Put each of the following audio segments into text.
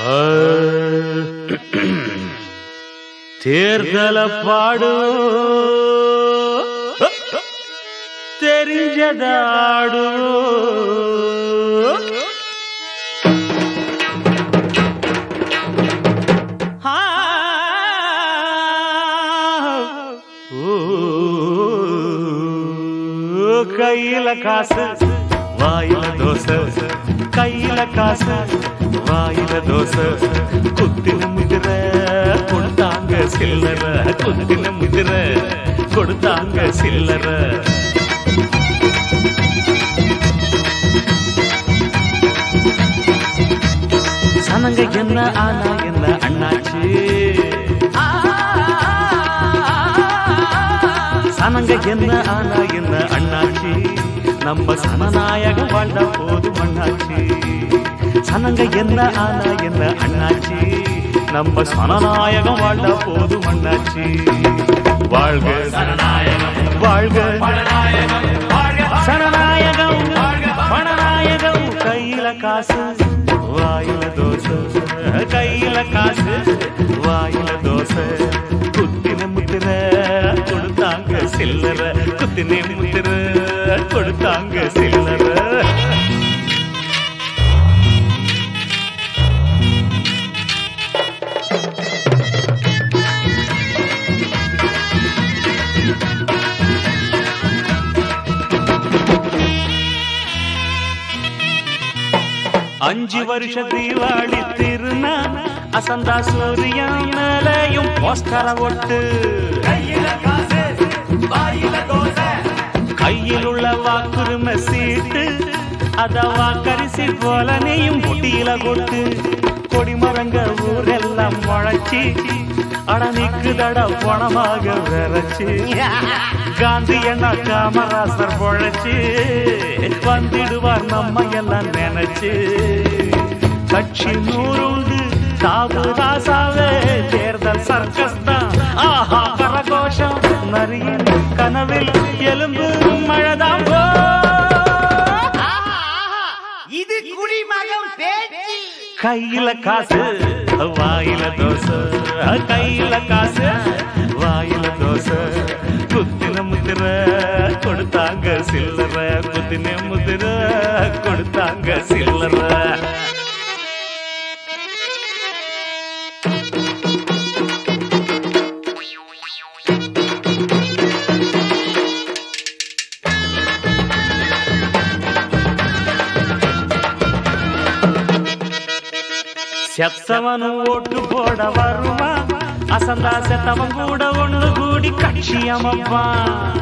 தேர்தல பாடு தெரிஞ்சதாடு கையில காசு வாயில தோசை கையில காசு வாயில தோசை குத்தின முதிர கொடுத்தாங்க சில்லற குத்தின முதிர கொடுத்தாங்க சில்லற சனங்க என்ன ஆனா என்ன அண்ணாச்சு சனங்க என்ன ஆனா என்ன அண்ணாச்சி நம்ம சனநாயகம் வாழ்ந்த போது மண்ணாச்சி சனங்க என்ன ஆனா என்ன அண்ணாச்சி நம்ம சனநாயகம் வாழ்ந்த போது மண்ணாச்சி வாழ்க சனநாயகம் வாழ்க சனநாயகம் பணநாயகம் கையில காசு வாயில தோசை கையில காசு வாயில தோசை குத்தின முத்திர கொடுத்தாங்க சில்லற குத்தின முத்திர கொடுத்தாங்க சில்லற அஞ்சு வருஷ தீபாவளி திருநா அசந்தா சூரியன் மேலையும் போஸ்டர ஒட்டு கையில் உள்ள வாக்குரிமை சீட்டு அத வாக்கரிசி போல நீயும் முட்டியில கொட்டு கொடிமரங்க ஊரெல்லாம் முளைச்சி அடனிக்குதட பணமாக விரைச்சு காந்தி அண்ணா காமராசர் பொழைச்சு வந்திடுவார் நம்ம எல்லாம் நினைச்சு கட்சி நூறுண்டு தாபுதாசாவே தேர்தல் சர்க்கஸ் தான் ஆஹா கரகோஷம் நரியின் கனவில் எலும்பு மழைதான் இது குடிமகன் பேச்சு கையில காசு வாயில தோசை கையில காசு வாயில தோசை குத்தின முத்திர கொடுத்தாங்க சில்லற குத்தின முத்திர கொடுத்தாங்க சில்லற செத்தவனும் ஓட்டு போட வருவா அசந்தா செத்தவன் கூட ஒண்ணு கூடி கட்சி அமைப்பான்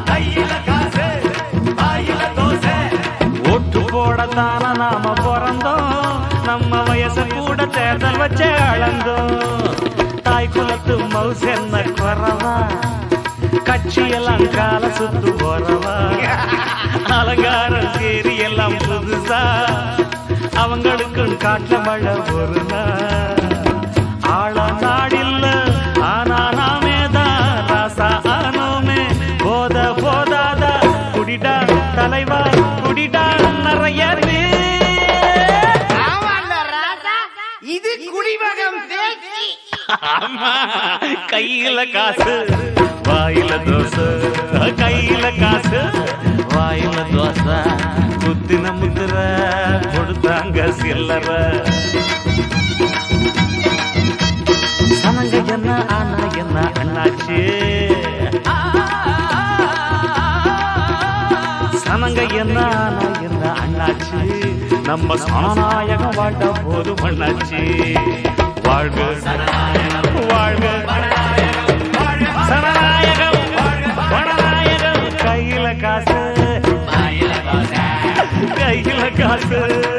ஓட்டு போடத்தான நாம பிறந்தோம் நம்ம வயசு கூட தேர்தல் வச்ச அளந்தோம் தாய் குலத்து மவுசு என்ன குறவா கட்சியெல்லாம் கால சுத்து போறவா அலங்காரம் சேரி எல்லாம் புதுசா அவங்களுக்கும் காட்டுல மழை ஒரு ஆள நாடில்ல ஆனா நாமே தான் ராசா ஆனோமே போத போதாத குடிடா தலைவா குடிடா நிறைய இது குடிமகன் பேச்சு கையில காசு வாயில தோசை கையில காசு வாயில தோசை குத்தின முத்திர கொடுத்தாங்க சில்லற சனங்க என்ன ஆனா என்ன அண்ணாச்சு சனங்க என்ன ஆனா என்ன அண்ணாச்சு நம்ம சனநாயகம் வாழ்ந்த போது மண்ணாச்சு வாழ்க வாழ்க சனநாயகம் பணநாயகம் கையில காசு கையில காசு